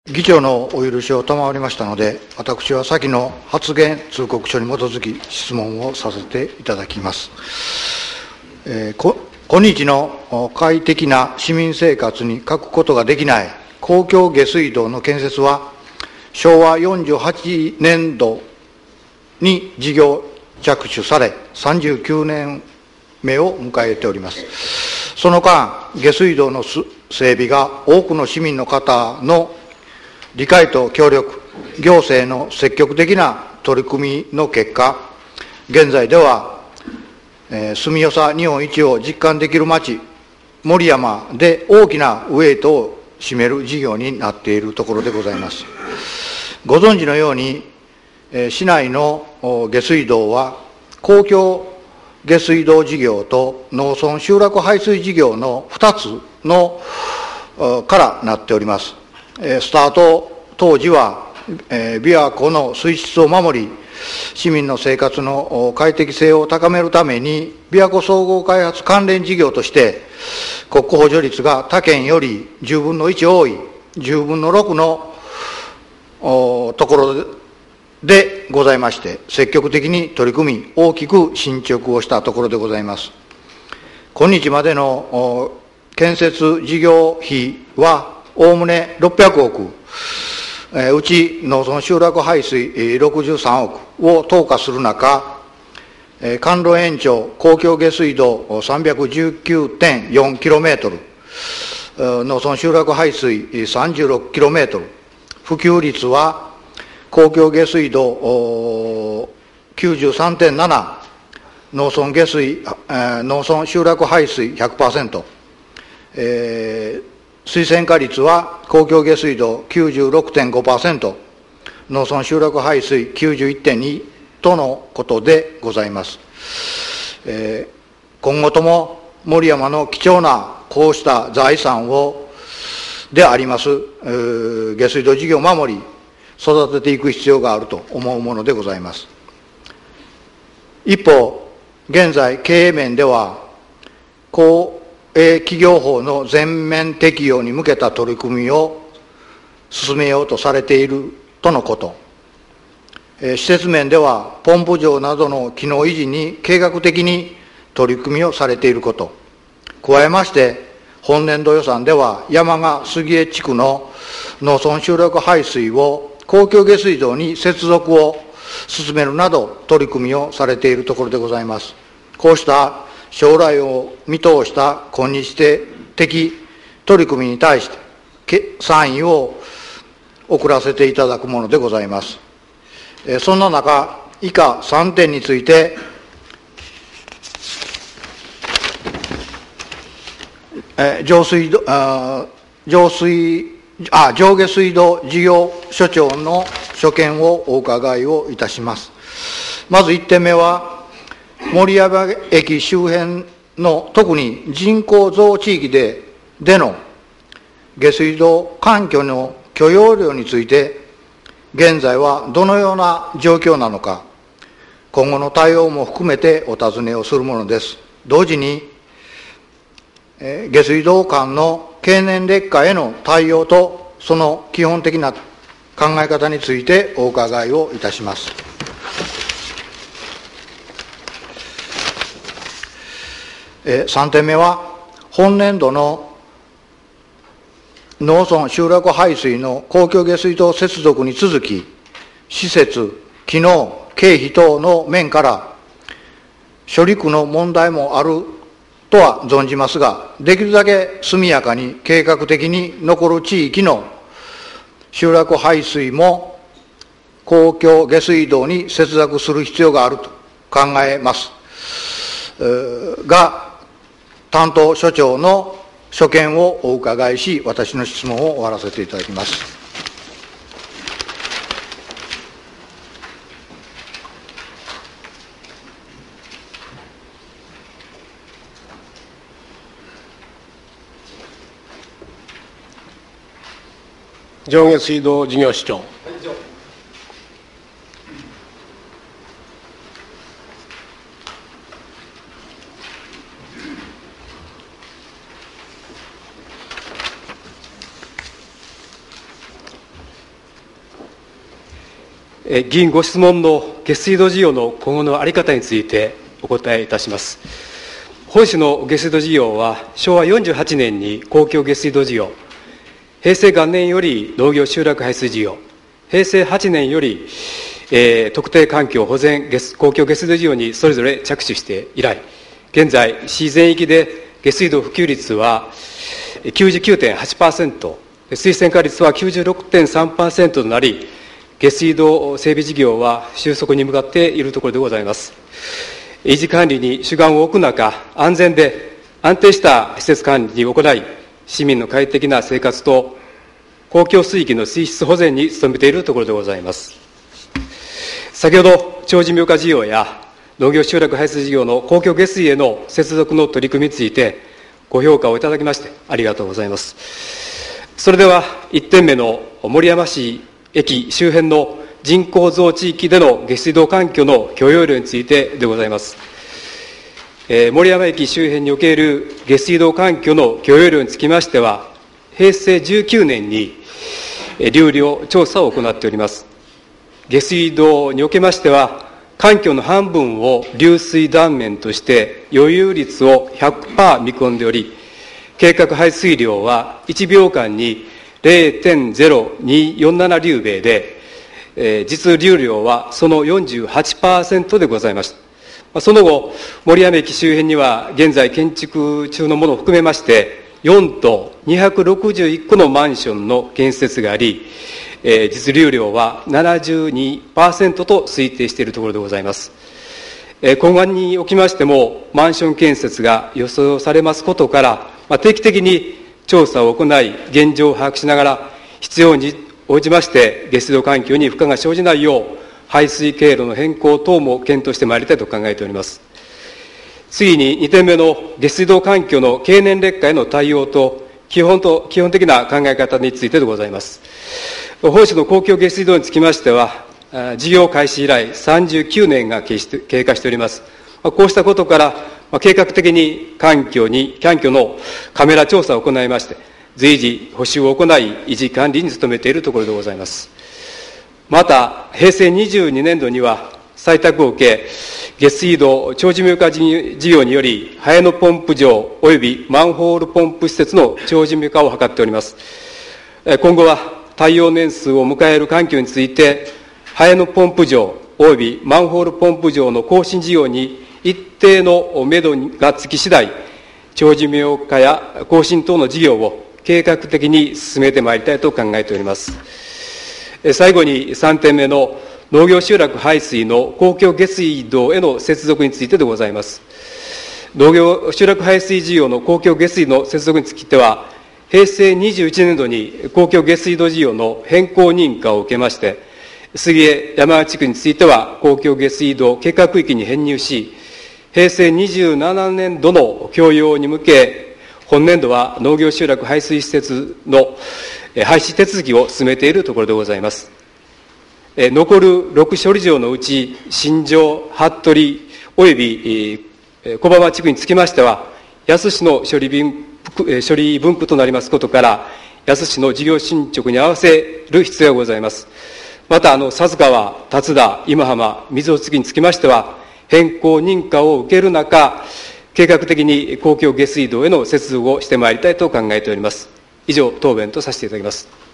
議長のお許しを賜りましたので、私は先の発言通告書に基づき質問をさせていただきます。今日の快適な市民生活に欠くことができない公共下水道の建設は、昭和48年度に事業着手され、39年目を迎えております。その間、下水道の整備が多くの市民の方の理解と協力、行政の積極的な取り組みの結果、現在では、住よさ日本一を実感できる町、守山で大きなウェイトを占める事業になっているところでございます。ご存知のように、市内の下水道は、公共下水道事業と農村集落排水事業の2つのからなっております。スタート当時は、琵琶湖の水質を守り、市民の生活の快適性を高めるために、琵琶湖総合開発関連事業として、国庫補助率が他県より10分の1多い、10分の6のところでございまして、積極的に取り組み、大きく進捗をしたところでございます。今日までの建設事業費は、おおむね600億、うち農村集落排水63億を投下する中、管路延長公共下水道 319.4km、農村集落排水 36km、普及率は公共下水道 93.7、農村集落排水 100%、水洗化率は公共下水道 96.5%、農村集落排水 91.2 とのことでございます。今後とも守山の貴重なこうした財産であります下水道事業を守り、育てていく必要があると思うものでございます。一方、現在経営面では、公営企業法の全面適用に向けた取り組みを進めようとされているとのこと。施設面では、ポンプ場などの機能維持に計画的に取り組みをされていること。加えまして、本年度予算では、山賀杉江地区の農村集落排水を公共下水道に接続を進めるなど、取り組みをされているところでございます。こうした将来を見通した今日的取り組みに対して賛意を送らせていただくものでございます。そんな中、以下3点について、上下水道事業所長の所見をお伺いをいたします。まず1点目は、守山駅周辺の特に人口増地域での下水道環境の許容量について、現在はどのような状況なのか、今後の対応も含めてお尋ねをするものです。同時に、下水道管の経年劣化への対応と、その基本的な考え方についてお伺いをいたします。3点目は、本年度の農村集落排水の公共下水道接続に続き、施設、機能、経費等の面から、処理区の問題もあるとは存じますが、できるだけ速やかに計画的に残る地域の集落排水も公共下水道に接続する必要があると考えますが、担当所長の所見をお伺いし、私の質問を終わらせていただきます。 上下水道事業所長。 議員ご質問の下水道事業の今後の在り方についてお答えいたします。本市の下水道事業は、昭和48年に公共下水道事業、平成元年より農業集落排水事業、平成8年より、特定環境保全公共下水道事業にそれぞれ着手して以来、現在、市全域で下水道普及率は 99.8%、水洗化率は 96.3% となり、下水道整備事業は収束に向かっているところでございます。維持管理に主眼を置く中、安全で安定した施設管理に行い、市民の快適な生活と公共水域の水質保全に努めているところでございます。先ほど、長寿命化事業や農業集落排水事業の公共下水への接続の取り組みについてご評価をいただきましてありがとうございます。それでは1点目の守山市駅周辺の人口増地域での下水道環境の許容量についてでございます。守山駅周辺における下水道環境の許容量につきましては、平成19年に流量調査を行っております。下水道におきましては、環境の半分を流水断面として余裕率を 100% 見込んでおり、計画排水量は1秒間に0.0247 立米で、実流量はその 48% でございました。その後、守山駅周辺には現在建築中のものを含めまして4棟261戸のマンションの建設があり、実流量は 72% と推定しているところでございます。今後におきましてもマンション建設が予想されますことから、定期的に調査を行い、現状を把握しながら、必要に応じまして、下水道環境に負荷が生じないよう、排水経路の変更等も検討してまいりたいと考えております。次に2点目の下水道環境の経年劣化への対応と、基本的な考え方についてでございます。本市の公共下水道につきましては、事業開始以来39年が経過しております。こうしたことから、計画的に環境のカメラ調査を行いまして、随時補修を行い、維持管理に努めているところでございます。また、平成22年度には、採択を受け、下水道長寿命化事業により、ハエのポンプ場及びマンホールポンプ施設の長寿命化を図っております。今後は、耐用年数を迎える環境について、ハエのポンプ場及びマンホールポンプ場の更新事業に一定の目処がつき次第、長寿命化や更新等の事業を計画的に進めてまいりたいと考えております。最後に3点目の農業集落排水の公共下水道への接続についてでございます。農業集落排水事業の公共下水の接続については、平成21年度に公共下水道事業の変更認可を受けまして、杉江山地区については公共下水道計画区域に編入し、平成27年度の供用に向け、本年度は農業集落排水施設の廃止手続きを進めているところでございます。残る6処理場のうち、新庄、服部及び小浜地区につきましては、安市の処理分布となりますことから、安市の事業進捗に合わせる必要がございます。また、佐津川、辰田、今浜、水尾次につきましては、変更認可を受ける中、計画的に公共下水道への接続をしてまいりたいと考えております。以上、答弁とさせていただきます。